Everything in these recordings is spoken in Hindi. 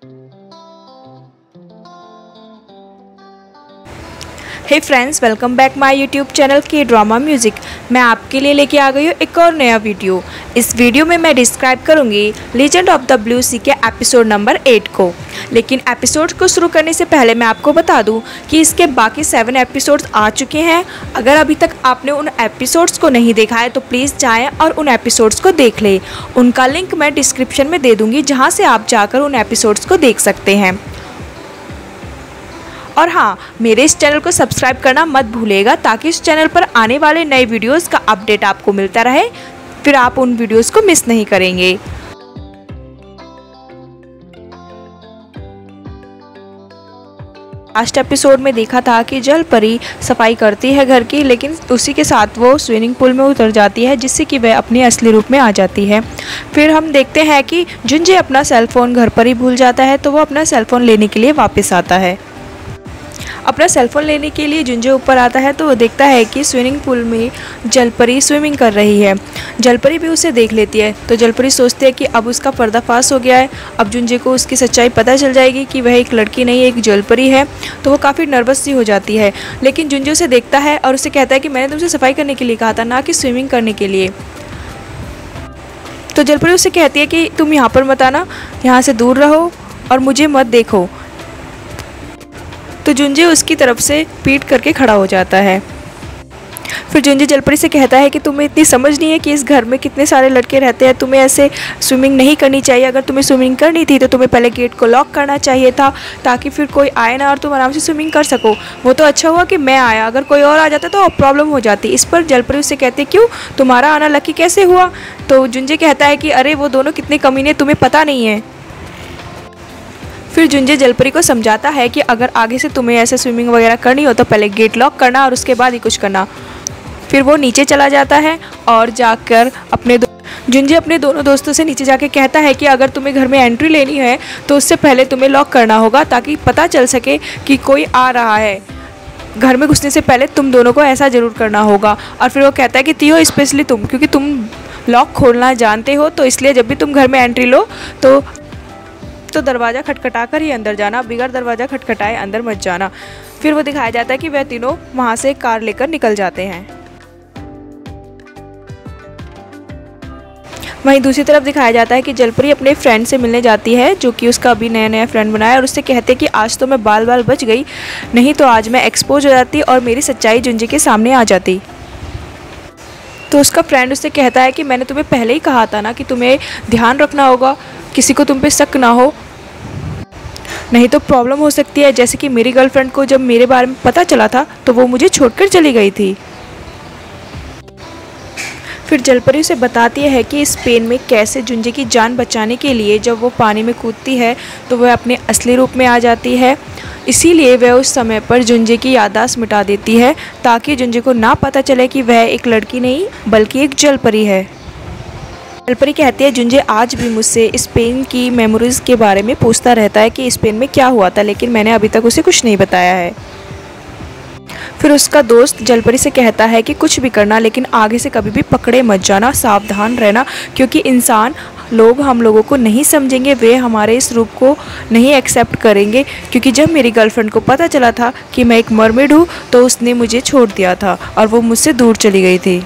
Hey friends, welcome back my YouTube channel के ड्रामा म्यूज़िक। मैं आपके लिए लेके आ गई हूँ एक और नया वीडियो। इस वीडियो में मैं डिस्क्राइब करूँगी legend of the blue sea के एपिसोड नंबर 8 को। लेकिन एपिसोड को शुरू करने से पहले मैं आपको बता दूं कि इसके बाकी 7 एपिसोड्स आ चुके हैं। अगर अभी तक आपने उन एपिसोड्स को नहीं देखा है तो प्लीज़ जाएँ और उन एपिसोड्स को देख लें। उनका लिंक मैं डिस्क्रिप्शन में दे दूँगी, जहाँ से आप जाकर उन एपिसोड्स को देख सकते हैं। और हाँ, मेरे इस चैनल को सब्सक्राइब करना मत भूलिएगा, ताकि इस चैनल पर आने वाले नए वीडियोस का अपडेट आपको मिलता रहे, फिर आप उन वीडियोस को मिस नहीं करेंगे। लास्ट एपिसोड में देखा था कि जल परी सफाई करती है घर की, लेकिन उसी के साथ वो स्विमिंग पूल में उतर जाती है, जिससे कि वह अपने असली रूप में आ जाती है। फिर हम देखते हैं कि जुंजे अपना सेलफोन घर पर ही भूल जाता है, तो वो अपना सेलफोन लेने के लिए वापस आता है। अपना सेलफोन लेने के लिए जुंजे ऊपर आता है तो वो देखता है कि स्विमिंग पूल में जलपरी स्विमिंग कर रही है। जलपरी भी उसे देख लेती है, तो जलपरी सोचती है कि अब उसका पर्दाफाश हो गया है, अब जुंजे को उसकी सच्चाई पता चल जाएगी कि वह एक लड़की नहीं एक जलपरी है। तो वो काफ़ी नर्वस सी हो जाती है, लेकिन जुंजे उसे देखता है और उसे कहता है कि मैंने तुमसे सफाई करने के लिए कहा था, ना कि स्विमिंग करने के लिए। तो जलपरी उसे कहती है कि तुम यहाँ पर मत आना, यहाँ से दूर रहो और मुझे मत देखो। तो जुंजे उसकी तरफ से पीट करके खड़ा हो जाता है। फिर जुंजे जलपरी से कहता है कि तुम्हें इतनी समझ नहीं है कि इस घर में कितने सारे लड़के रहते हैं, तुम्हें ऐसे स्विमिंग नहीं करनी चाहिए। अगर तुम्हें स्विमिंग करनी थी तो तुम्हें पहले गेट को लॉक करना चाहिए था, ताकि फिर कोई आए ना और तुम आराम से स्विमिंग कर सको। वो तो अच्छा हुआ कि मैं आया, अगर कोई और आ जाता तो प्रॉब्लम हो जाती। इस पर जलपरी उससे कहते क्यों, तुम्हारा आना लकी कैसे हुआ। तो जुंजे कहता है कि अरे वो दोनों कितने कमीने, तुम्हें पता नहीं है। फिर जुंजे जलपरी को समझाता है कि अगर आगे से तुम्हें ऐसे स्विमिंग वगैरह करनी हो तो पहले गेट लॉक करना और उसके बाद ही कुछ करना। फिर वो नीचे चला जाता है और जाकर जुंजे अपने दोनों दोस्तों से नीचे जाके कहता है कि अगर तुम्हें घर में एंट्री लेनी है तो उससे पहले तुम्हें लॉक करना होगा, ताकि पता चल सके कि कोई आ रहा है। घर में घुसने से पहले तुम दोनों को ऐसा ज़रूर करना होगा। और फिर वो कहता है कि तियो, स्पेशली तुम, क्योंकि तुम लॉक खोलना जानते हो, तो इसलिए जब भी तुम घर में एंट्री लो तो दरवाज़ा खटखटा कर ही अंदर जाना, बिगड़ दरवाज़ा खटखटाए अंदर मत जाना। फिर वो दिखाया जाता है कि वह तीनों वहाँ से कार लेकर निकल जाते हैं। वहीं दूसरी तरफ दिखाया जाता है कि जलपरी अपने फ्रेंड से मिलने जाती है, जो कि उसका अभी नया नया फ्रेंड बनाया, और उससे कहते हैं कि आज तो मैं बाल बाल बच गई, नहीं तो आज मैं एक्सपोज हो जाती और मेरी सच्चाई जुंजे के सामने आ जाती। तो उसका फ्रेंड उससे कहता है कि मैंने तुम्हें पहले ही कहा था ना कि तुम्हें ध्यान रखना होगा, किसी को तुम पे शक ना हो, नहीं तो प्रॉब्लम हो सकती है। जैसे कि मेरी गर्लफ्रेंड को जब मेरे बारे में पता चला था तो वो मुझे छोड़कर चली गई थी। फिर जलपरी उसे बताती है कि इस पेन में कैसे जुंजे की जान बचाने के लिए जब वो पानी में कूदती है तो वह अपने असली रूप में आ जाती है। इसीलिए वह उस समय पर जुंजे की याददाश्त मिटा देती है, ताकि जुंजे को ना पता चले कि वह एक लड़की नहीं बल्कि एक जलपरी है। जलपरी कहती है जुंजे आज भी मुझसे इस पेन की मेमोरीज के बारे में पूछता रहता है कि इस पेन में क्या हुआ था, लेकिन मैंने अभी तक उसे कुछ नहीं बताया है। फिर उसका दोस्त जलपरी से कहता है कि कुछ भी करना, लेकिन आगे से कभी भी पकड़े मत जाना, सावधान रहना, क्योंकि इंसान लोग हम लोगों को नहीं समझेंगे, वे हमारे इस रूप को नहीं एक्सेप्ट करेंगे। क्योंकि जब मेरी गर्लफ्रेंड को पता चला था कि मैं एक मरमेड हूँ तो उसने मुझे छोड़ दिया था और वो मुझसे दूर चली गई थी।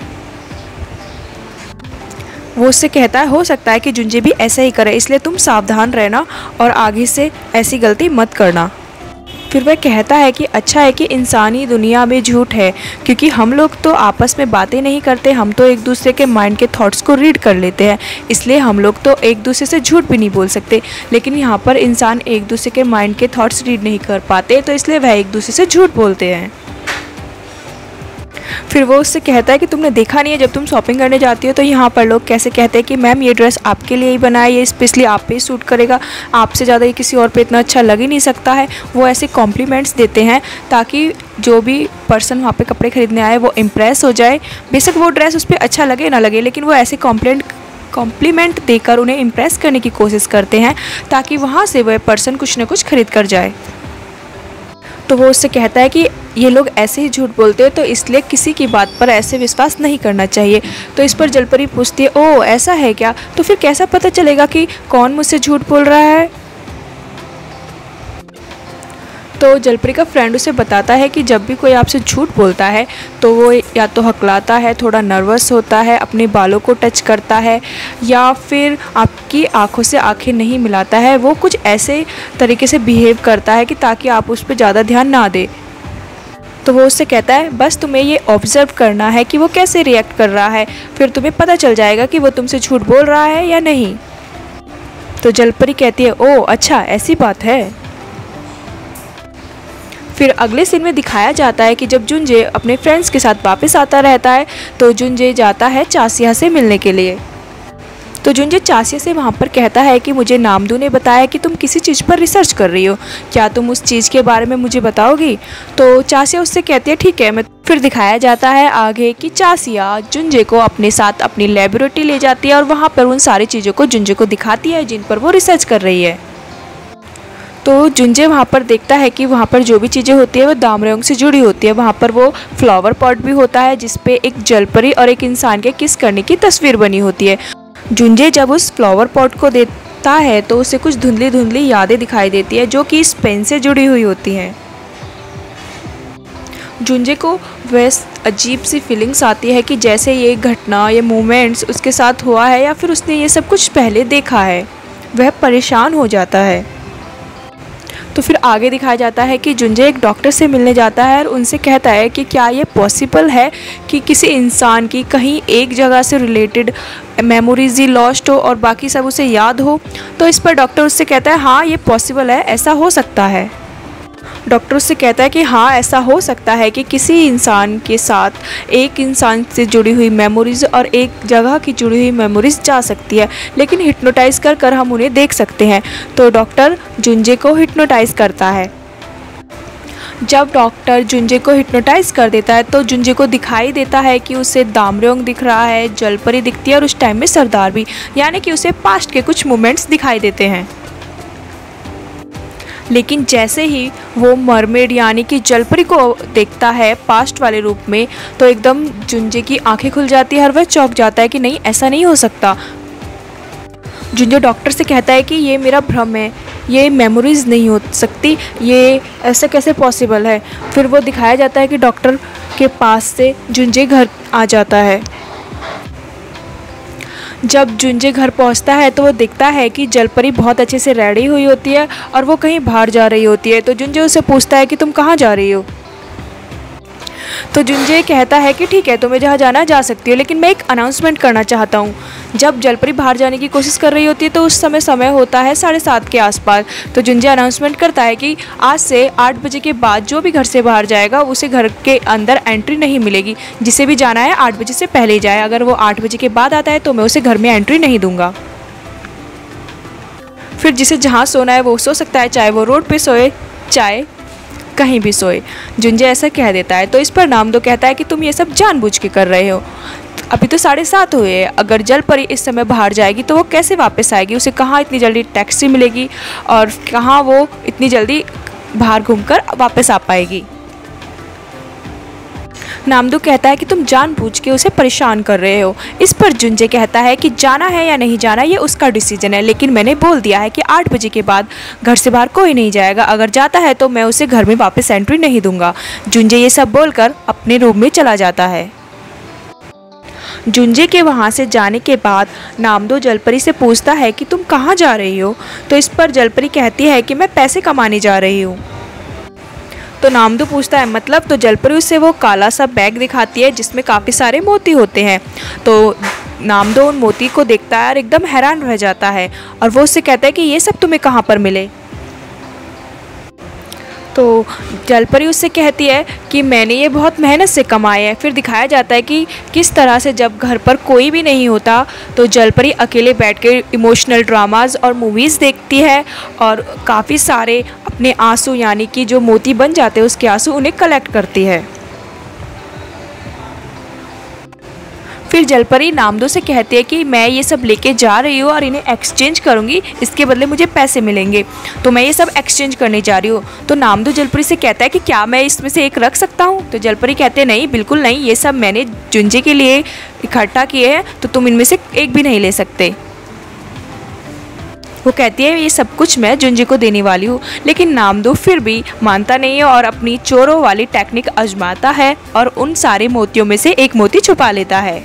वो उससे कहता है हो सकता है कि जुंजे भी ऐसा ही करे, इसलिए तुम सावधान रहना और आगे से ऐसी गलती मत करना। फिर वह कहता है कि अच्छा है कि इंसानी दुनिया में झूठ है, क्योंकि हम लोग तो आपस में बातें नहीं करते, हम तो एक दूसरे के माइंड के थॉट्स को रीड कर लेते हैं, इसलिए हम लोग तो एक दूसरे से झूठ भी नहीं बोल सकते। लेकिन यहाँ पर इंसान एक दूसरे के माइंड के थॉट्स रीड नहीं कर पाते, तो इसलिए वह एक दूसरे से झूठ बोलते हैं। फिर वो उससे कहता है कि तुमने देखा नहीं है, जब तुम शॉपिंग करने जाती हो तो यहाँ पर लोग कैसे कहते हैं कि मैम ये ड्रेस आपके लिए ही बना है, ये स्पेशली आप पे ही सूट करेगा, आपसे ज़्यादा ये किसी और पे इतना अच्छा लग ही नहीं सकता है। वो ऐसे कॉम्प्लीमेंट्स देते हैं ताकि जो भी पर्सन वहाँ पे कपड़े खरीदने आए वो इम्प्रेस हो जाए। बेशक वो ड्रेस उस पर अच्छा लगे ना लगे, लेकिन वो ऐसे कॉम्प्लीमेंट देकर उन्हें इम्प्रेस करने की कोशिश करते हैं, ताकि वहाँ से वह पर्सन कुछ ना कुछ खरीद कर जाए। तो वो उससे कहता है कि ये लोग ऐसे ही झूठ बोलते हैं, तो इसलिए किसी की बात पर ऐसे विश्वास नहीं करना चाहिए। तो इस पर जलपरी पूछती है ओह ऐसा है क्या, तो फिर कैसा पता चलेगा कि कौन मुझसे झूठ बोल रहा है। तो जलपरी का फ्रेंड उसे बताता है कि जब भी कोई आपसे झूठ बोलता है तो वो या तो हकलाता है, थोड़ा नर्वस होता है, अपने बालों को टच करता है, या फिर आपकी आंखों से आंखें नहीं मिलाता है। वो कुछ ऐसे तरीके से बिहेव करता है कि ताकि आप उस पर ज़्यादा ध्यान ना दें। तो वो उससे कहता है बस तुम्हें ये ऑब्ज़र्व करना है कि वो कैसे रिएक्ट कर रहा है, फिर तुम्हें पता चल जाएगा कि वो तुमसे झूठ बोल रहा है या नहीं। तो जलपरी कहती है ओह अच्छा ऐसी बात है। फिर अगले सीन में दिखाया जाता है कि जब जुनजे अपने फ्रेंड्स के साथ वापस आता रहता है तो जुनजे जाता है चासिया से मिलने के लिए। तो जुनजे चासिया से वहाँ पर कहता है कि मुझे नामदू ने बताया कि तुम किसी चीज़ पर रिसर्च कर रही हो, क्या तुम उस चीज़ के बारे में मुझे बताओगी। तो चासिया उससे कहती है ठीक है। फिर दिखाया जाता है आगे कि चासिया जुनजे को अपने साथ अपनी लेबोरेटरी ले जाती है और वहाँ पर उन सारी चीज़ों को जुनजे को दिखाती है जिन पर वो रिसर्च कर रही है। तो जुनजे वहाँ पर देखता है कि वहाँ पर जो भी चीज़ें होती है वो दामरेंग से जुड़ी होती है। वहाँ पर वो फ्लावर पॉट भी होता है जिसपे एक जलपरी और एक इंसान के किस करने की तस्वीर बनी होती है। जुनजे जब उस फ्लावर पॉट को देखता है तो उसे कुछ धुंधली धुंधली यादें दिखाई देती है जो कि इस पेन से जुड़ी हुई होती हैं। जुनजे को वैस अजीब सी फीलिंग्स आती है कि जैसे ये घटना, ये मोमेंट्स उसके साथ हुआ है या फिर उसने ये सब कुछ पहले देखा है। वह परेशान हो जाता है। तो फिर आगे दिखाया जाता है कि जुनजे एक डॉक्टर से मिलने जाता है और उनसे कहता है कि क्या ये पॉसिबल है कि किसी इंसान की कहीं एक जगह से रिलेटेड मेमोरीज ही लॉस्ट हो और बाकी सब उसे याद हो। तो इस पर डॉक्टर उससे कहता है हाँ ये पॉसिबल है, ऐसा हो सकता है। डॉक्टर उससे कहता है कि हाँ ऐसा हो सकता है कि किसी इंसान के साथ एक इंसान से जुड़ी हुई मेमोरीज और एक जगह की जुड़ी हुई मेमोरीज जा सकती है, लेकिन हिप्नोटाइज कर कर हम उन्हें देख सकते हैं। तो डॉक्टर जुनजे को हिप्नोटाइज करता है। जब डॉक्टर जुनजे को हिप्नोटाइज कर देता है तो जुनजे को दिखाई देता है कि उसे दामरेंग दिख रहा है, जलपरी दिखती है और उस टाइम में सरदार भी, यानी कि उसे पास्ट के कुछ मोमेंट्स दिखाई देते हैं। लेकिन जैसे ही वो मरमेड यानी कि जलपरी को देखता है पास्ट वाले रूप में तो एकदम जुनजे की आंखें खुल जाती है और वह चौंक जाता है कि नहीं ऐसा नहीं हो सकता। जुनजे डॉक्टर से कहता है कि ये मेरा भ्रम है, ये मेमोरीज नहीं हो सकती, ये ऐसा कैसे पॉसिबल है। फिर वो दिखाया जाता है कि डॉक्टर के पास से जुनजे घर आ जाता है। जब जुनजे घर पहुंचता है तो वो देखता है कि जलपरी बहुत अच्छे से रेडी हुई होती है और वो कहीं बाहर जा रही होती है। तो जुनजे उससे पूछता है कि तुम कहाँ जा रही हो। तो जुनजे कहता है कि ठीक है तुम्हें जहाँ जाना जा सकती हो, लेकिन मैं एक अनाउंसमेंट करना चाहता हूँ। जब जलपरी बाहर जाने की कोशिश कर रही होती है तो उस समय होता है 7:30 के आसपास। तो जुनजे अनाउंसमेंट करता है कि आज से 8 बजे के बाद जो भी घर से बाहर जाएगा उसे घर के अंदर एंट्री नहीं मिलेगी। जिसे भी जाना है 8 बजे से पहले ही जाए, अगर वो 8 बजे के बाद आता है तो मैं उसे घर में एंट्री नहीं दूंगा। फिर जिसे जहाँ सोना है वो सो सकता है, चाहे वो रोड पे सोए चाहे कहीं भी सोए। जुनजे ऐसा कह देता है। तो इस पर नामदो कहता है कि तुम ये सब जानबूझ के कर रहे हो। अभी तो 7:30 हुए हैं, अगर जलपरी इस समय बाहर जाएगी तो वो कैसे वापस आएगी, उसे कहाँ इतनी जल्दी टैक्सी मिलेगी और कहाँ वो इतनी जल्दी बाहर घूमकर वापस आ पाएगी। नामदो कहता है कि तुम जानबूझ के उसे परेशान कर रहे हो। इस पर जुनजे कहता है कि जाना है या नहीं जाना ये उसका डिसीजन है, लेकिन मैंने बोल दिया है कि 8 बजे के बाद घर से बाहर कोई नहीं जाएगा, अगर जाता है तो मैं उसे घर में वापस एंट्री नहीं दूंगा। जुनजे ये सब बोलकर अपने रूम में चला जाता है। जुनजे के वहाँ से जाने के बाद नामदो जलपरी से पूछता है कि तुम कहाँ जा रही हो। तो इस पर जलपरी कहती है कि मैं पैसे कमाने जा रही हूँ। तो नामदो पूछता है मतलब। तो जलपरी उसे वो काला सा बैग दिखाती है जिसमें काफ़ी सारे मोती होते हैं। तो नामदो उन मोती को देखता है और एकदम हैरान रह जाता है और वो उससे कहता है कि ये सब तुम्हें कहाँ पर मिले। तो जलपरी उससे कहती है कि मैंने ये बहुत मेहनत से कमाए हैं। फिर दिखाया जाता है कि किस तरह से जब घर पर कोई भी नहीं होता तो जलपरी अकेले बैठ के इमोशनल ड्रामाज और मूवीज़ देखती है और काफ़ी सारे अपने आंसू यानी कि जो मोती बन जाते हैं उसके आंसू उन्हें कलेक्ट करती है। फिर जलपरी नामदो से कहती है कि मैं ये सब लेके जा रही हूँ और इन्हें एक्सचेंज करूँगी, इसके बदले मुझे पैसे मिलेंगे, तो मैं ये सब एक्सचेंज करने जा रही हूँ। तो नामदो जलपरी से कहता है कि क्या मैं इसमें से एक रख सकता हूँ। तो जलपरी कहते हैं नहीं बिल्कुल नहीं, ये सब मैंने जुनजे के लिए इकट्ठा किए हैं तो तुम इनमें से एक भी नहीं ले सकते। वो कहती है ये सब कुछ मैं जुंजे को देने वाली हूँ, लेकिन नामदो फिर भी मानता नहीं है और अपनी चोरों वाली टेक्निक आजमाता है और उन सारे मोतियों में से एक मोती छुपा लेता है।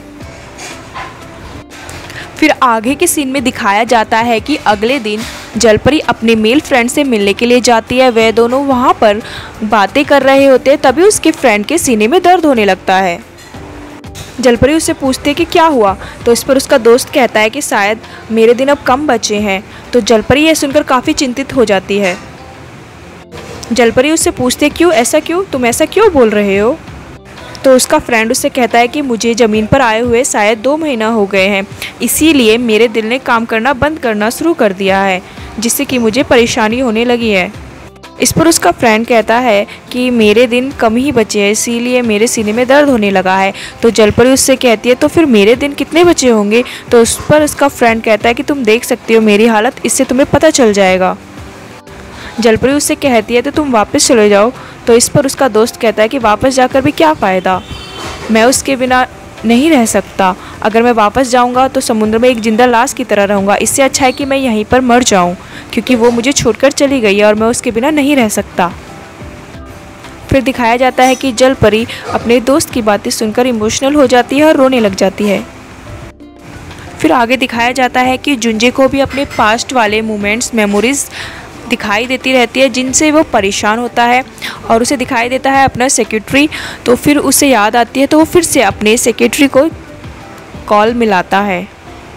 फिर आगे के सीन में दिखाया जाता है कि अगले दिन जलपरी अपने मेल फ्रेंड से मिलने के लिए जाती है। वे दोनों वहाँ पर बातें कर रहे होते हैं, तभी उसके फ्रेंड के सीने में दर्द होने लगता है। जलपरी उससे पूछती है कि क्या हुआ, तो इस पर उसका दोस्त कहता है कि शायद मेरे दिन अब कम बचे हैं। तो जलपरी यह सुनकर काफ़ी चिंतित हो जाती है। जलपरी उससे पूछती है क्यों, ऐसा क्यों, तुम ऐसा क्यों बोल रहे हो। तो उसका फ्रेंड उससे कहता है कि मुझे ज़मीन पर आए हुए शायद 2 महीना हो गए हैं, इसीलिए मेरे दिल ने काम करना बंद करना शुरू कर दिया है, जिससे कि मुझे परेशानी होने लगी है। इस पर उसका फ्रेंड कहता है कि मेरे दिन कम ही बचे हैं, इसीलिए मेरे सीने में दर्द होने लगा है। तो जलपरी उससे कहती है तो फिर मेरे दिन कितने बचे होंगे। तो उस पर उसका फ्रेंड कहता है कि तुम देख सकती हो मेरी हालत, इससे तुम्हें पता चल जाएगा। जलपरी उससे कहती है तो तुम वापस चले जाओ। तो इस पर उसका दोस्त कहता है कि वापस जाकर भी क्या फ़ायदा, मैं उसके बिना नहीं रह सकता। अगर मैं वापस जाऊंगा तो समुद्र में एक जिंदा लाश की तरह रहूंगा, इससे अच्छा है कि मैं यहीं पर मर जाऊं, क्योंकि वो मुझे छोड़कर चली गई है और मैं उसके बिना नहीं रह सकता। फिर दिखाया जाता है कि जलपरी अपने दोस्त की बातें सुनकर इमोशनल हो जाती है और रोने लग जाती है। फिर आगे दिखाया जाता है कि जुंजे को भी अपने पास्ट वाले मोमेंट्स, मेमोरीज दिखाई देती रहती है, जिनसे वो परेशान होता है और उसे दिखाई देता है अपना सेक्रेटरी। तो फिर उसे याद आती है तो वो फिर से अपने सेक्रेटरी को कॉल मिलाता है।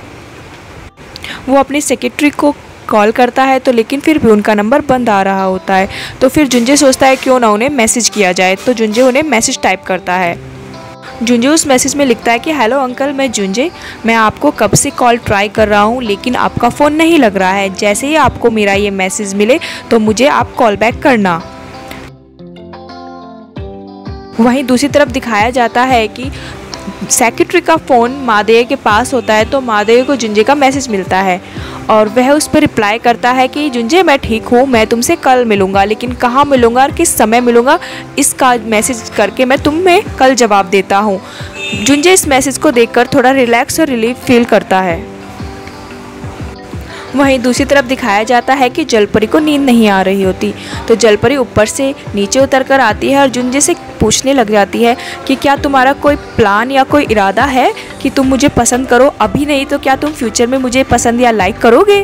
वो अपने सेक्रेटरी को कॉल करता है तो लेकिन फिर भी उनका नंबर बंद आ रहा होता है। तो फिर जुंजे सोचता है क्यों ना उन्हें मैसेज किया जाए। तो जुंजे उन्हें मैसेज टाइप करता है। जुंजे उस मैसेज में लिखता है कि हेलो अंकल, मैं जुंजे, मैं आपको कब से कॉल ट्राई कर रहा हूँ लेकिन आपका फ़ोन नहीं लग रहा है। जैसे ही आपको मेरा ये मैसेज मिले तो मुझे आप कॉल बैक करना। वहीं दूसरी तरफ दिखाया जाता है कि सेक्रेटरी का फ़ोन महादेव के पास होता है। तो महादेव को जुंजे का मैसेज मिलता है और वह उस पर रिप्लाई करता है कि जुंजे मैं ठीक हूँ, मैं तुमसे कल मिलूँगा, लेकिन कहाँ मिलूँगा और किस समय मिलूँगा इसका मैसेज करके मैं तुम्हें कल जवाब देता हूँ। जुंजे इस मैसेज को देखकर थोड़ा रिलैक्स और रिलीफ फील करता है। वहीं दूसरी तरफ दिखाया जाता है कि जलपरी को नींद नहीं आ रही होती। तो जलपरी ऊपर से नीचे उतर कर आती है और जुंजे से पूछने लग जाती है कि क्या तुम्हारा कोई प्लान या कोई इरादा है कि तुम मुझे पसंद करो, अभी नहीं तो क्या तुम फ्यूचर में मुझे पसंद या लाइक करोगे।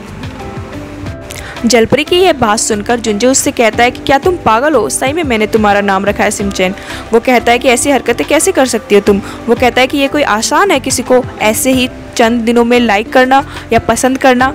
जलपरी की यह बात सुनकर जुंजे उससे कहता है कि क्या तुम पागल हो, सही में मैंने तुम्हारा नाम रखा है सिमचैन। वो कहता है कि ऐसी हरकतें कैसे कर सकती हो तुम। वो कहता है कि ये कोई आसान है किसी को ऐसे ही चंद दिनों में लाइक करना या पसंद करना,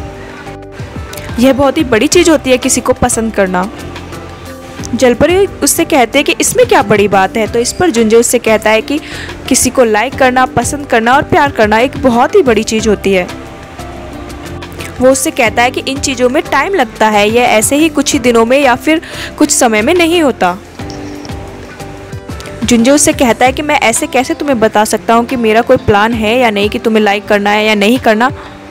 यह बहुत ही बड़ी चीज़ होती है किसी को पसंद करना। जलपरी उससे कहते हैं कि इसमें क्या बड़ी बात है। तो इस पर जुंजे उससे कहता है कि किसी को लाइक करना, पसंद करना और प्यार करना एक बहुत ही बड़ी चीज़ होती है। वो उससे कहता है कि इन चीज़ों में टाइम लगता है, यह ऐसे ही कुछ ही दिनों में या फिर कुछ समय में नहीं होता। जुंजे उससे कहता है कि मैं ऐसे कैसे तुम्हें बता सकता हूँ कि मेरा कोई प्लान है या नहीं, कि तुम्हें लाइक करना है या नहीं करना।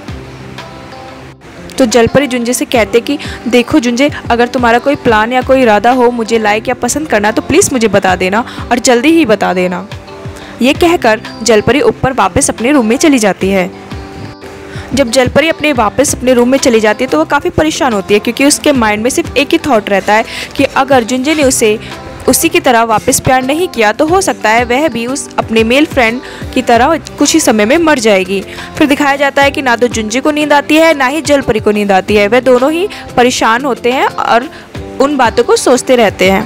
तो जलपरी जुंजे से कहते कि देखो जुंजे, अगर तुम्हारा कोई प्लान या कोई इरादा हो मुझे लाइक या पसंद करना तो प्लीज़ मुझे बता देना और जल्दी ही बता देना। ये कहकर जलपरी ऊपर वापस अपने रूम में चली जाती है। जब जलपरी वापस अपने रूम में चली जाती है तो वो काफ़ी परेशान होती है, क्योंकि उसके माइंड में सिर्फ एक ही थॉट रहता है कि अगर जुंजे ने उसे उसी की तरह वापस प्यार नहीं किया तो हो सकता है वह भी उस अपने मेल फ्रेंड की तरह कुछ ही समय में मर जाएगी। फिर दिखाया जाता है कि ना तो जुंजे को नींद आती है ना ही जलपरी को नींद आती है। वह दोनों ही परेशान होते हैं और उन बातों को सोचते रहते हैं।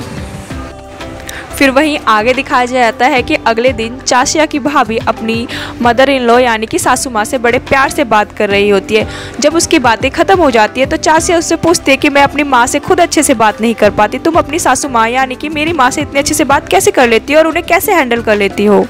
फिर वहीं आगे दिखाया जाता है कि अगले दिन चाचिया की भाभी अपनी मदर इन लॉ यानी कि सासू माँ से बड़े प्यार से बात कर रही होती है। जब उसकी बातें ख़त्म हो जाती है तो चाचिया उससे पूछती है कि मैं अपनी माँ से खुद अच्छे से बात नहीं कर पाती, तुम अपनी सासू माँ यानी कि मेरी माँ से इतने अच्छे से बात कैसे कर लेती हो और उन्हें कैसे हैंडल कर लेती हो।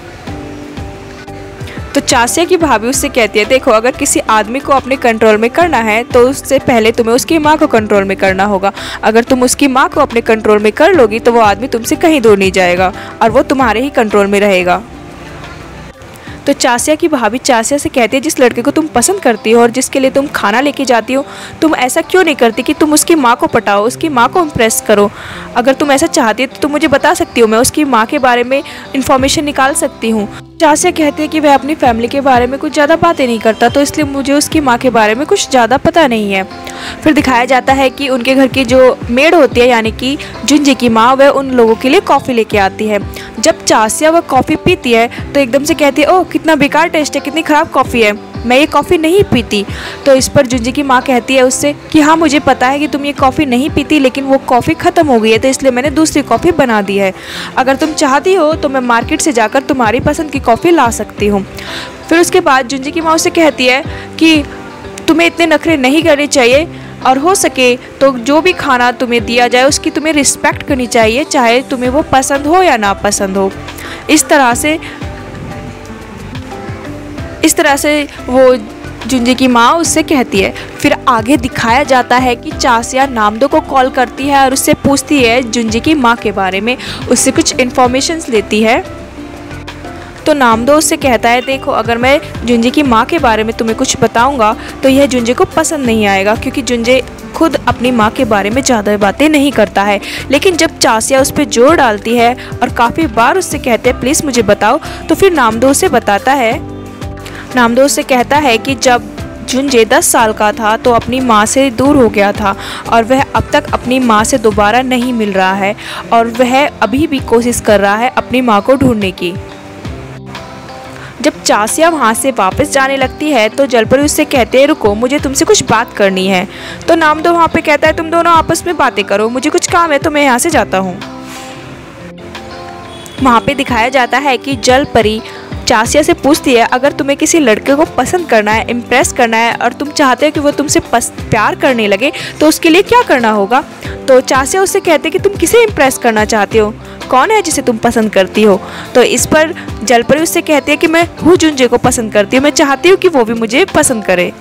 तो चाचिया की भाभी उससे कहती है देखो, अगर किसी आदमी को अपने कंट्रोल में करना है तो उससे पहले तुम्हें उसकी माँ को कंट्रोल में करना होगा। अगर तुम उसकी माँ को अपने कंट्रोल में कर लोगी तो वो आदमी तुमसे कहीं दूर नहीं जाएगा और वो तुम्हारे ही कंट्रोल में रहेगा। तो चाचिया की भाभी चाचिया से कहती है जिस लड़के को तुम पसंद करती हो और जिसके लिए तुम खाना लेके जाती हो, तुम ऐसा क्यों नहीं करती कि तुम उसकी माँ को पटाओ, उसकी माँ को इम्प्रेस करो। अगर तुम ऐसा चाहती हो तो तुम मुझे बता सकती हो, मैं उसकी माँ के बारे में इंफॉर्मेशन निकाल सकती हूँ। चासिया कहती है कि वह अपनी फैमिली के बारे में कुछ ज़्यादा बातें नहीं करता, तो इसलिए मुझे उसकी माँ के बारे में कुछ ज़्यादा पता नहीं है। फिर दिखाया जाता है कि उनके घर की जो मेड होती है यानी कि जुंजे की माँ, वह उन लोगों के लिए कॉफ़ी लेके आती है। जब चासिया वह कॉफ़ी पीती है तो एकदम से कहती है, ओह कितना बेकार टेस्ट है, कितनी ख़राब कॉफ़ी है, मैं ये कॉफ़ी नहीं पीती। तो इस पर जुंजे की माँ कहती है उससे कि हाँ मुझे पता है कि तुम ये कॉफ़ी नहीं पीती, लेकिन वो कॉफ़ी ख़त्म हो गई है तो इसलिए मैंने दूसरी कॉफ़ी बना दी है। अगर तुम चाहती हो तो मैं मार्केट से जाकर तुम्हारी पसंद की कॉफ़ी ला सकती हूँ। फिर उसके बाद जुंजे की माँ उससे कहती है कि तुम्हें इतने नखरे नहीं करने चाहिए और हो सके तो जो भी खाना तुम्हें दिया जाए उसकी तुम्हें रिस्पेक्ट करनी चाहिए, चाहे तुम्हें वो पसंद हो या ना पसंद हो। इस तरह से वो जुंजे की माँ उससे कहती है। फिर आगे दिखाया जाता है कि चासिया नामदो को कॉल करती है और उससे पूछती है जुंजे की माँ के बारे में, उससे कुछ इन्फॉर्मेशंस लेती है। तो नामदो उससे कहता है, देखो अगर मैं जुंजे की माँ के बारे में तुम्हें कुछ बताऊंगा तो यह जुंजे को पसंद नहीं आएगा, क्योंकि जुंजे खुद अपनी माँ के बारे में ज़्यादा बातें नहीं करता है। लेकिन जब चासिया उस पर जोर डालती है और काफ़ी बार उससे कहते हैं प्लीज़ मुझे बताओ, तो फिर नामदो उसे बताता है। नामदो उससे कहता है कि जब जुंजे 10 साल का था तो अपनी माँ से दूर हो गया था और वह अब तक अपनी माँ से दोबारा नहीं मिल रहा है और वह अभी भी कोशिश कर रहा है अपनी माँ को ढूंढने की। जब चासिया वहाँ से वापस जाने लगती है तो जलपरी उससे कहते हैं रुको, मुझे तुमसे कुछ बात करनी है। तो नामदो वहाँ पे कहता है तुम दोनों आपस में बातें करो, मुझे कुछ काम है तो मैं यहाँ से जाता हूँ। वहाँ पे दिखाया जाता है कि जलपरी चासिया से पूछती है अगर तुम्हें किसी लड़के को पसंद करना है, इम्प्रेस करना है और तुम चाहते हो कि वो तुमसे प्यार करने लगे तो उसके लिए क्या करना होगा। तो चासिया उससे कहते हैं कि तुम किसे इम्प्रेस करना चाहते हो, कौन है जिसे तुम पसंद करती हो। तो इस पर जलपरी उससे कहती है कि मैं हूँ जुंजे को पसंद करती हूँ, मैं चाहती हूँ कि वो भी मुझे पसंद करे।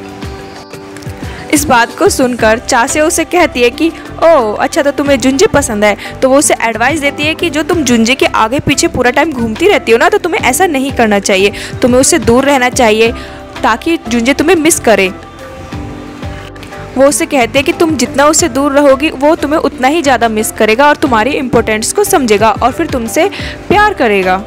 इस बात को सुनकर चासिया उसे कहती है कि ओह अच्छा तो तुम्हें जुंजे पसंद है। तो वो उसे एडवाइस देती है कि जो तुम जुंजे के आगे पीछे पूरा टाइम घूमती रहती हो ना, तो तुम्हें ऐसा नहीं करना चाहिए, तुम्हें उससे दूर रहना चाहिए ताकि जुंजे तुम्हें मिस करे। वो उसे कहते हैं कि तुम जितना उससे दूर रहोगी वो तुम्हें उतना ही ज़्यादा मिस करेगा और तुम्हारी इम्पोर्टेंस को समझेगा और फिर तुमसे प्यार करेगा।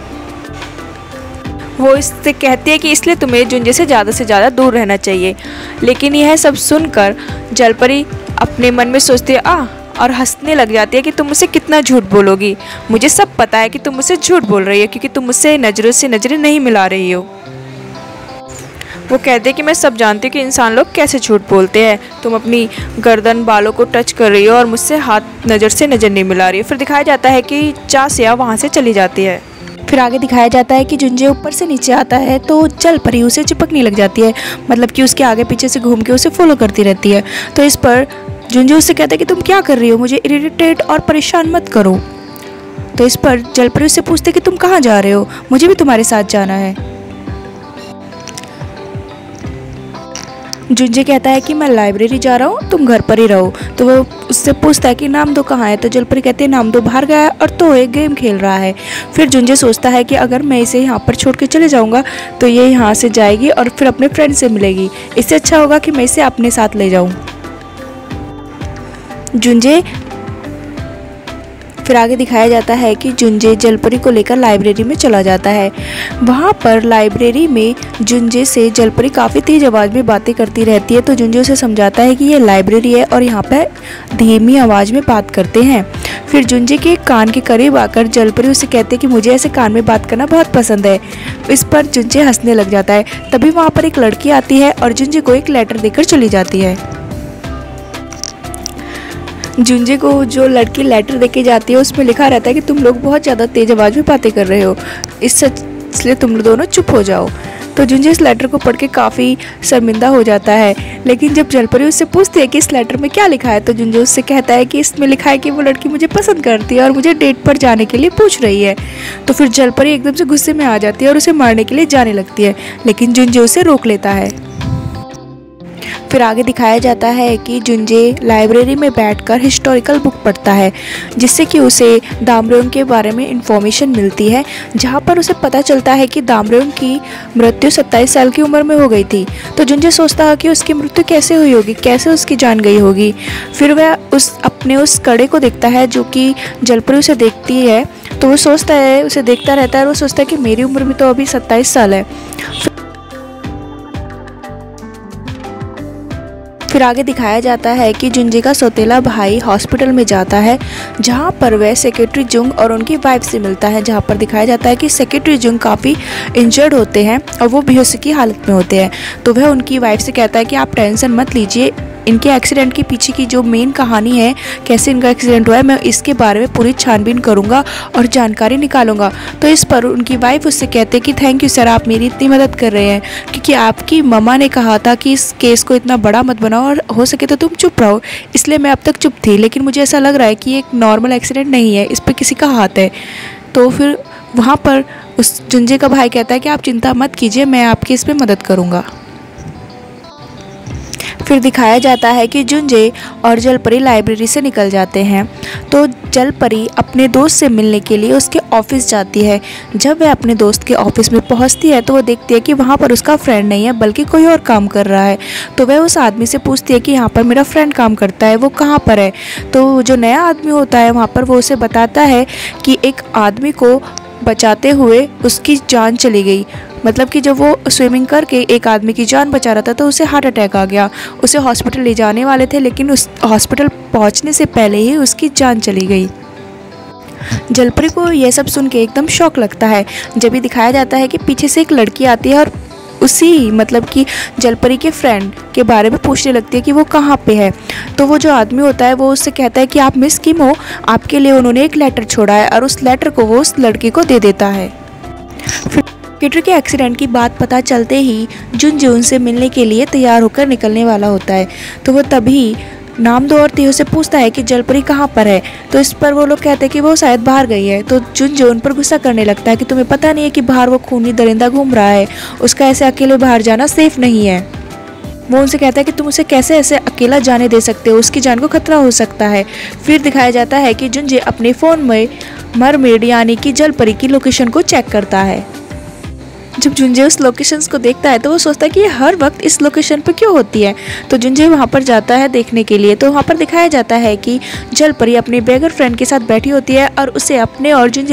वो इससे कहती है कि इसलिए तुम्हें जुंजे से ज़्यादा दूर रहना चाहिए। लेकिन यह सब सुनकर जलपरी अपने मन में सोचती है और हंसने लग जाती है कि तुम मुझसे कितना झूठ बोलोगी, मुझे सब पता है कि तुम मुझसे झूठ बोल रही हो क्योंकि तुम मुझसे नज़रों से नज़रें नहीं मिला रही हो। वो कहते हैं कि मैं सब जानती हूँ कि इंसान लोग कैसे झूठ बोलते हैं, तुम अपनी गर्दन बालों को टच कर रही हो और मुझसे हाथ नज़र से नज़र नहीं मिला रही हो। फिर दिखाया जाता है कि चासिया वहाँ से चली जाती है। फिर आगे दिखाया जाता है कि जुंजे ऊपर से नीचे आता है तो जलपरी उसे चिपकने लग जाती है, मतलब कि उसके आगे पीछे से घूम के उसे फॉलो करती रहती है। तो इस पर जुंजे उससे कहता है कि तुम क्या कर रही हो, मुझे इरिटेट और परेशान मत करो। तो इस पर जलपरी उससे पूछते कि तुम कहाँ जा रहे हो, मुझे भी तुम्हारे साथ जाना है। जुंजे कहता है कि मैं लाइब्रेरी जा रहा हूँ, तुम घर पर ही रहो। तो वो उससे पूछता है कि नामदो कहाँ है। तो जलपरी कहती है नामदो बाहर गया है और तो एक गेम खेल रहा है। फिर जुंजे सोचता है कि अगर मैं इसे यहाँ पर छोड़ के चले जाऊँगा तो ये यहाँ से जाएगी और फिर अपने फ्रेंड से मिलेगी, इससे अच्छा होगा कि मैं इसे अपने साथ ले जाऊँ। जुंजे फिर आगे दिखाया जाता है कि जुंजे जलपरी को लेकर लाइब्रेरी में चला जाता है। वहाँ पर लाइब्रेरी में जुंजे से जलपरी काफ़ी तेज़ आवाज़ में बातें करती रहती है। तो जुंजे उसे समझाता है कि ये लाइब्रेरी है और यहाँ पर धीमी आवाज़ में बात करते हैं। फिर जुंजे के कान के करीब आकर जलपरी उसे कहते हैं कि मुझे ऐसे कान में बात करना बहुत पसंद है। इस पर जुंजे हंसने लग जाता है। तभी वहाँ पर एक लड़की आती है और जुंजे को एक लेटर देकर चली जाती है। जुंजे को जो लड़की लेटर देके जाती है उसमें लिखा रहता है कि तुम लोग बहुत ज़्यादा तेज़ आवाज़ में बातें कर रहे हो, इसलिए तुम दोनों चुप हो जाओ। तो जुंजे इस लेटर को पढ़ के काफ़ी शर्मिंदा हो जाता है। लेकिन जब जलपरी उससे पूछती है कि इस लेटर में क्या लिखा है तो जुंजे उससे कहता है कि इसमें लिखा है कि वो लड़की मुझे पसंद करती है और मुझे डेट पर जाने के लिए पूछ रही है। तो फिर जलपरी एकदम से गुस्से में आ जाती है और उसे मारने के लिए जाने लगती है, लेकिन जुंजे उसे रोक लेता है। फिर आगे दिखाया जाता है कि जुंजे लाइब्रेरी में बैठकर हिस्टोरिकल बुक पढ़ता है, जिससे कि उसे दामरोंग के बारे में इंफॉर्मेशन मिलती है, जहाँ पर उसे पता चलता है कि दामरोंग की मृत्यु 27 साल की उम्र में हो गई थी। तो जुंजे सोचता है कि उसकी मृत्यु कैसे हुई होगी, कैसे उसकी जान गई होगी। फिर वह अपने उस कड़े को देखता है जो कि जलपरी उसे देखती है, तो वो सोचता है, उसे देखता रहता है और वो सोचता है कि मेरी उम्र भी तो अभी 27 साल है। फिर आगे दिखाया जाता है कि जुंजे का सौतेला भाई हॉस्पिटल में जाता है, जहां पर वह सेक्रेटरी जुंग और उनकी वाइफ से मिलता है, जहां पर दिखाया जाता है कि सेक्रेटरी जुंग काफ़ी इंजर्ड होते हैं और वो बेहोशी की हालत में होते हैं। तो वह उनकी वाइफ से कहता है कि आप टेंशन मत लीजिए, इनके एक्सीडेंट के पीछे की जो मेन कहानी है, कैसे इनका एक्सीडेंट हुआ है, मैं इसके बारे में पूरी छानबीन करूंगा और जानकारी निकालूंगा। तो इस पर उनकी वाइफ उससे कहते हैं कि थैंक यू सर, आप मेरी इतनी मदद कर रहे हैं, क्योंकि आपकी मम्मा ने कहा था कि इस केस को इतना बड़ा मत बनाओ और हो सके तो तुम चुप रहो, इसलिए मैं अब तक चुप थी, लेकिन मुझे ऐसा लग रहा है कि एक नॉर्मल एक्सीडेंट नहीं है, इस पर किसी का हाथ है। तो फिर वहाँ पर उस जुंजे का भाई कहता है कि आप चिंता मत कीजिए, मैं आपकी इस पर मदद करूँगा। फिर दिखाया जाता है कि जुंजे और जलपरी लाइब्रेरी से निकल जाते हैं। तो जलपरी अपने दोस्त से मिलने के लिए उसके ऑफिस जाती है। जब वह अपने दोस्त के ऑफिस में पहुंचती है तो वो देखती है कि वहां पर उसका फ्रेंड नहीं है, बल्कि कोई और काम कर रहा है। तो वह उस आदमी से पूछती है कि यहाँ पर मेरा फ्रेंड काम करता है, वो कहाँ पर है। तो जो नया आदमी होता है वहाँ पर वो उसे बताता है कि एक आदमी को बचाते हुए उसकी जान चली गई, मतलब कि जब वो स्विमिंग करके एक आदमी की जान बचा रहा था तो उसे हार्ट अटैक आ गया। उसे हॉस्पिटल ले जाने वाले थे, लेकिन उस हॉस्पिटल पहुंचने से पहले ही उसकी जान चली गई। जलपरी को यह सब सुन के एकदम शौक लगता है। जब भी दिखाया जाता है कि पीछे से एक लड़की आती है और उसी मतलब कि जलपरी के फ्रेंड के बारे में पूछने लगती है कि वो कहाँ पे है। तो वो जो आदमी होता है वो उससे कहता है कि आप मिस किम हो, आपके लिए उन्होंने एक लेटर छोड़ा है, और उस लेटर को वो उस लड़की को दे देता है। फिर पीटर के एक्सीडेंट की बात पता चलते ही जुंजे उनसे मिलने के लिए तैयार होकर निकलने वाला होता है। तो वो तभी नामदो और तियो से पूछता है कि जलपरी कहाँ पर है। तो इस पर वो लोग कहते हैं कि वो शायद बाहर गई है। तो जुंजे उन पर गुस्सा करने लगता है कि तुम्हें पता नहीं है कि बाहर वो खूनी दरिंदा घूम रहा है, उसका ऐसे अकेले बाहर जाना सेफ नहीं है। वो उनसे कहता है कि तुम उसे कैसे ऐसे अकेला जाने दे सकते हो, उसकी जान को खतरा हो सकता है। फिर दिखाया जाता है कि जुंजे अपने फ़ोन में मरमेड यानी कि जलपरी की लोकेशन को चेक करता है। जब जुंजे उस लोकेशंस को देखता है तो वो सोचता है कि ये हर वक्त इस लोकेशन पर क्यों होती है। तो जुंजे वहाँ पर जाता है देखने के लिए। तो वहाँ पर दिखाया जाता है कि जलपरी अपने बेगर फ्रेंड के साथ बैठी होती है और उसे अपने और जुंजे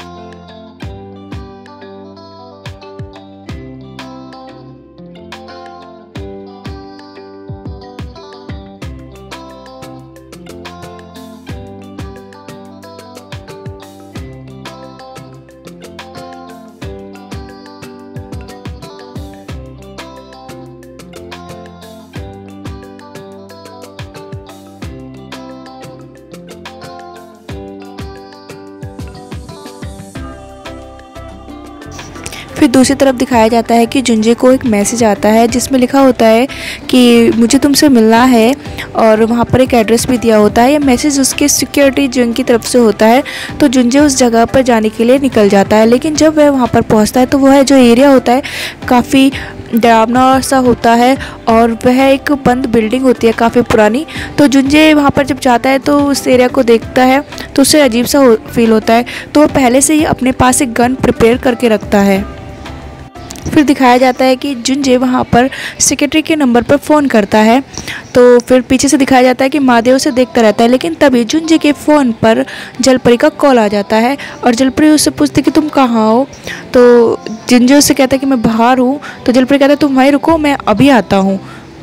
फिर दूसरी तरफ दिखाया जाता है कि जुंजे को एक मैसेज आता है जिसमें लिखा होता है कि मुझे तुमसे मिलना है, और वहाँ पर एक एड्रेस भी दिया होता है। यह मैसेज उसके सिक्योरिटी जुंग की तरफ से होता है। तो जुंजे उस जगह पर जाने के लिए निकल जाता है, लेकिन जब वह वहाँ पर पहुँचता है तो वह जो एरिया होता है काफ़ी डरावना सा होता है और वह एक बंद बिल्डिंग होती है काफ़ी पुरानी। तो जुंजे वहाँ पर जब जाता है तो उस एरिया को देखता है तो उसे अजीब सा फील होता है। तो वह पहले से ही अपने पास एक गन प्रिपेयर करके रखता है। फिर दिखाया जाता है कि जुंजे वहाँ पर सेक्रेटरी के नंबर पर फ़ोन करता है। तो फिर पीछे से दिखाया जाता है कि महादेव उसे देखता रहता है, लेकिन तभी जुंजे के फ़ोन पर जलपरी का कॉल आ जाता है और जलपरी उससे पूछती है कि तुम कहाँ हो। तो जुंजे उससे कहता है कि मैं बाहर हूँ। तो जलपरी कहता है तुम वहीं रुको, मैं अभी आता हूँ।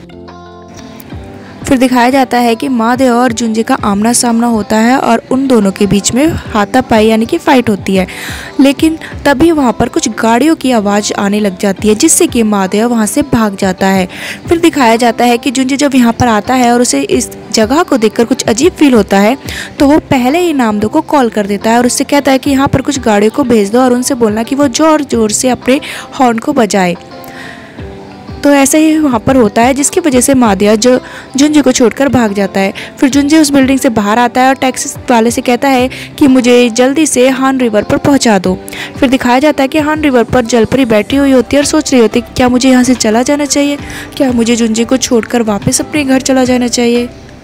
फिर दिखाया जाता है कि महादेव और जुंजे का आमना सामना होता है और उन दोनों के बीच में हाथापाई यानी कि फ़ाइट होती है। लेकिन तभी वहाँ पर कुछ गाड़ियों की आवाज़ आने लग जाती है, जिससे कि महादेव वहाँ से भाग जाता है। फिर दिखाया जाता है कि जुंजे जब यहाँ पर आता है और उसे इस जगह को देखकर कुछ अजीब फील होता है, तो वो पहले ही नामदो को कॉल कर देता है और उससे कहता है कि यहाँ पर कुछ गाड़ियों को भेज दो और उनसे बोलना कि वो ज़ोर ज़ोर से अपने हॉर्न को बजाए। तो ऐसा ही वहाँ पर होता है, जिसकी वजह से मादिया जो जुंजे को छोड़कर भाग जाता है। फिर जुंजे उस बिल्डिंग से बाहर आता है और टैक्सी वाले से कहता है कि मुझे जल्दी से हान रिवर पर पहुँचा दो। फिर दिखाया जाता है कि हान रिवर पर जलपरी बैठी हुई होती है और सोच रही होती है क्या मुझे यहाँ से चला जाना चाहिए, क्या मुझे जुंजे को छोड़कर वापस अपने घर चला जाना चाहिए।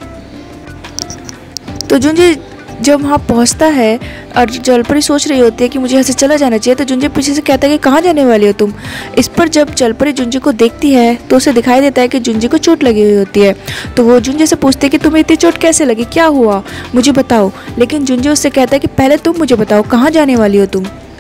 तो जुंजे जब वहाँ पहुँचता है और जलपरी सोच रही होती है कि मुझे यहाँ से चला जाना चाहिए, तो जुंजे पीछे से कहता है कि कहाँ जाने वाली हो तुम। इस पर जब जलपरी जुंजे को देखती है तो उसे दिखाई देता है कि जुंजे को चोट लगी हुई होती है। तो वो जुंजे से पूछती है कि तुम्हें इतनी चोट कैसे लगी, क्या हुआ, मुझे बताओ। लेकिन जुंजे उससे कहता है कि पहले तुम मुझे बताओ कहाँ जाने वाली हो तुम।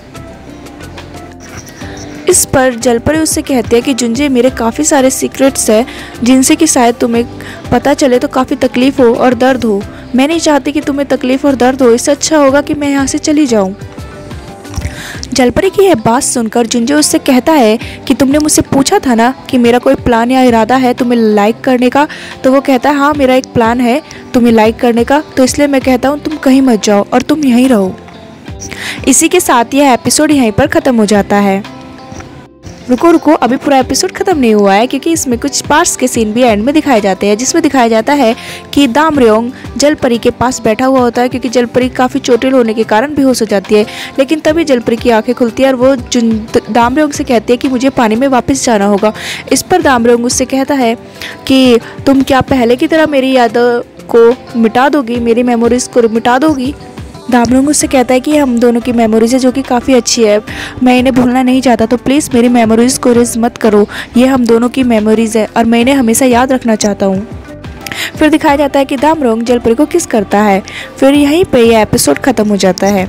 इस पर जलपरी उससे कहती है कि जुंजे मेरे काफ़ी सारे सीक्रेट्स हैं जिनसे कि शायद तुम्हें पता चले तो काफ़ी तकलीफ़ हो और दर्द हो। मैं नहीं चाहती कि तुम्हें तकलीफ़ और दर्द हो, इससे अच्छा होगा कि मैं यहाँ से चली जाऊँ। जलपरी की यह बात सुनकर जुंजे उससे कहता है कि तुमने मुझसे पूछा था ना कि मेरा कोई प्लान या इरादा है तुम्हें लाइक करने का। तो वो कहता है हाँ मेरा एक प्लान है तुम्हें लाइक करने का, तो इसलिए मैं कहता हूँ तुम कहीं मत जाओ और तुम यहीं रहो। इसी के साथ यह एपिसोड यहीं पर ख़त्म हो जाता है। रुको अभी पूरा एपिसोड खत्म नहीं हुआ है, क्योंकि इसमें कुछ पार्ट्स के सीन भी एंड में दिखाए जाते हैं, जिसमें दिखाया जाता है कि दामरोंग जलपरी के पास बैठा हुआ होता है, क्योंकि जलपरी काफ़ी चोटिल होने के कारण बेहोश हो जाती है। लेकिन तभी जलपरी की आंखें खुलती है और वो दामरोंग से कहती है कि मुझे पानी में वापस जाना होगा। इस पर दामरोंग उससे कहता है कि तुम क्या पहले की तरह मेरी यादों को मिटा दोगी, मेरी मेमोरीज को मिटा दोगी। दामरोंग उससे कहता है कि हम दोनों की मेमोरीज है जो कि काफ़ी अच्छी है, मैं इन्हें भूलना नहीं चाहता, तो प्लीज़ मेरी मेमोरीज़ को इरेज मत करो, ये हम दोनों की मेमोरीज़ है और मैं इन्हें हमेशा याद रखना चाहता हूँ। फिर दिखाया जाता है कि दामरोंग जलपरी को किस करता है। फिर यहीं पे यह एपिसोड ख़त्म हो जाता है।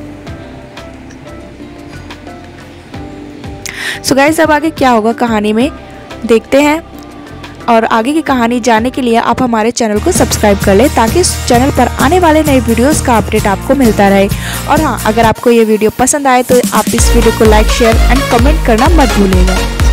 सो गाइस अब आगे क्या होगा कहानी में देखते हैं, और आगे की कहानी जानने के लिए आप हमारे चैनल को सब्सक्राइब कर लें ताकि इस चैनल पर आने वाले नए वीडियोस का अपडेट आपको मिलता रहे। और हाँ, अगर आपको ये वीडियो पसंद आए तो आप इस वीडियो को लाइक, शेयर एंड कमेंट करना मत भूलिएगा।